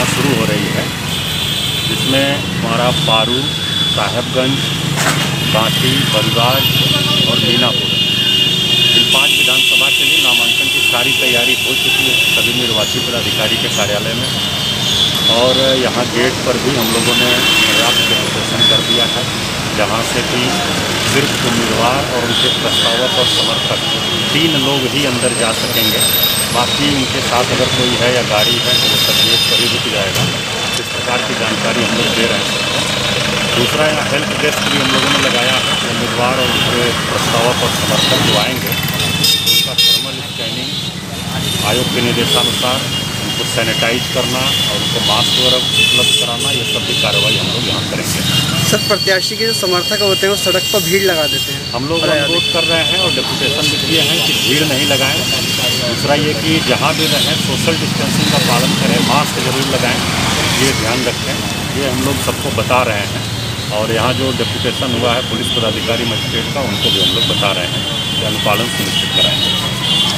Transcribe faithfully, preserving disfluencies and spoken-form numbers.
यहाँ शुरू हो रही है, जिसमें हमारा पारू, साहेबगंज, कांटी, बलराज और मीनापुर, इन पांच विधानसभा के लिए नामांकन की सारी तैयारी हो चुकी है सभी निर्वाची पदाधिकारी के कार्यालय में। और यहाँ गेट पर भी हम लोगों ने पर्याप्त डेपुटेशन कर दिया है, जहाँ से कि सिर्फ उम्मीदवार और उनके प्रस्तावक और समर्थक तीन लोग ही अंदर जा सकेंगे। बाकी उनके साथ अगर कोई है या गाड़ी है तो वो सब गेट पर ही रुक जाएगा। इस प्रकार की जानकारी हम लोग दे रहे हैं। दूसरा, यहाँ हेल्प डेस्क भी हम लोगों ने लगाया है। उम्मीदवार और उनके प्रस्तावक और समर्थक जो आएंगे उनका थर्मल स्कैनिंग, आयोग के निर्देशानुसार उनको सैनिटाइज करना और उनको मास्क वगैरह उपलब्ध कराना, ये सब भी कार्रवाई हम लोग यहाँ करेंगे। सर, प्रत्याशी के जो समर्थक होते हैं वो सड़क पर भीड़ लगा देते हैं, हम लोग अनुरोध कर रहे हैं और डेपुटेशन भी किए हैं कि भीड़ नहीं लगाएं। दूसरा ये कि जहाँ भी रहें सोशल डिस्टेंसिंग का पालन करें, मास्क जरूर लगाएं, ये ध्यान रखें। ये हम लोग सबको बता रहे हैं। और यहाँ जो डेपुटेशन हुआ है पुलिस पदाधिकारी मजिस्ट्रेट का, उनको भी हम लोग बता रहे हैं कि अनुपालन सुनिश्चित कराएंगे।